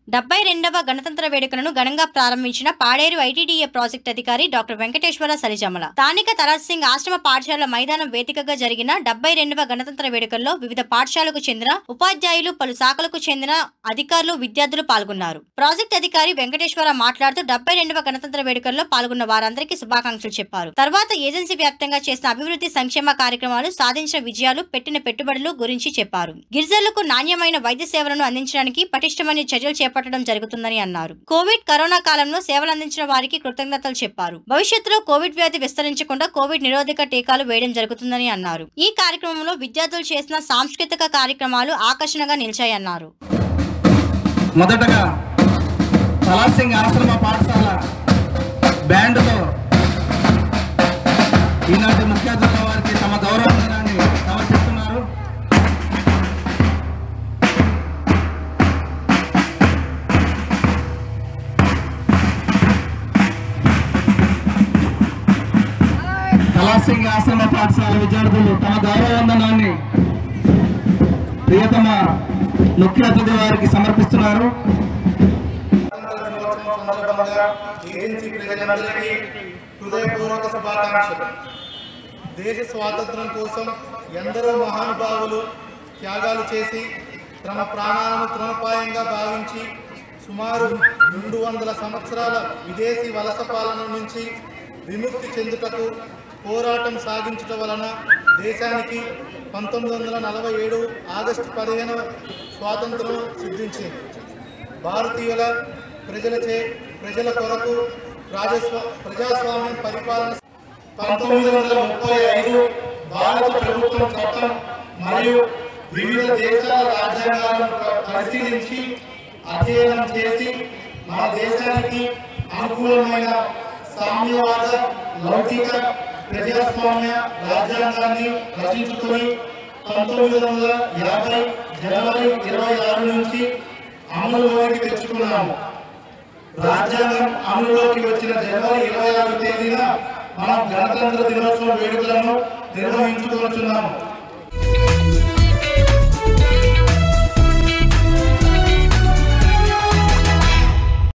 72వ గణతంత్ర వేడుకలను ఘనంగా ప్రారంభించిన పాడేరు ఐటీడీఏ ప్రాజెక్ట్ అధికారి డాక్టర్ వెంకటేశ్వర సలిజమల. స్థానిక తరాజ్ సింగ్ ఆశ్రమ పాఠశాల మైదానం వేదికగా జరిగిన 72వ గణతంత్ర వేడుకల్లో వివిధ పాఠశాలకు చెందిన ఉపాధ్యాయులు, పలు శాఖలకు చెందిన అధికారులు, విద్యార్థులు పాల్గొన్నారు. ప్రాజెక్ట్ అధికారి వెంకటేశ్వర మాట్లాడుతూ 72వ గణతంత్ర వేడుకల్లో పాల్గొన్న వారందరికీ శుభాకాంక్షలు చెప్పారు. తర్వాత ఏజెన్సీ వ్యాప్తంగా చేసిన అభివృద్ధి సంక్షేమ కార్యక్రమాలు, సాధించిన విజయాలు, పెట్టిన పెట్టుబడులు గురించి చెప్పారు. గిరిజనులకు నాణ్యమైన వైద్య సేవలను అందించడానికి పటిష్టమైన చర్యలు చేపట్టడం జరుగుతుందని అన్నారు. కోవిడ్, కరోనా కాలంలో సేవలు అందించిన వారికి కృతజ్ఞతలు చెప్పారు. భవిష్యత్తులో కోవిడ్ వ్యాధి విస్తరించకుండా కోవిడ్ నిరోధక టీకాలు వేయడం జరుగుతుందని అన్నారు. ఈ కార్యక్రమంలో విద్యార్థులు చేసిన సాంస్కృతిక కార్యక్రమాలు ఆకర్షణగా నిలిచాయన్నారు. మొదటగా తరాజ్ సింగ్ ఆశ్రమ పాఠశాల బ్యాండ్తో ఈనాటి ముఖ్య అతిథుల వారికి తమ గౌరవాన్ని సమర్పిస్తున్నారు. తరాజ్ సింగ్ ఆశ్రమ పాఠశాల విద్యార్థులు తమ గౌరవవందనాన్ని ప్రియతమ ముఖ్య అతిథి వారికి సమర్పిస్తున్నారు. దేశ స్వాతంత్రం కోసం ఎందరో మహానుభావులు త్యాగాలు చేసి తమ ప్రాణాలను తృణప్రాయంగా భావించి సుమారు 200 సంవత్సరాల విదేశీ వలస పాలన నుంచి విముక్తి చెందుటకు పోరాటం సాగించడం వలన దేశానికి 1947 ఆగస్టు 15 స్వాతంత్రం సిద్ధించింది. భారతీయుల ప్రజల కొరకు ప్రజాస్వామ్యం పరిపాలన 1935 భారత ప్రభుత్వం చట్టం మరియు వివిధ దేశాల రాజ్యాంగాలను పరిశీలించి అధ్యయనం చేసి మన దేశానికి అనుకూలమైన సామ్యవాద, లౌకిక, ప్రజాస్వామ్య రాజ్యాంగాన్ని రచించుకొని 1950 జనవరి 26 నుంచి అమలులోకి తెచ్చుకున్నాము. రాజ్యాంగం అమలులోకి వచ్చిన జనవరి 26 తేదీన మనం గణతంత్ర దినోత్సవ వేడుకలను నిర్వహించుకుంటున్నాము.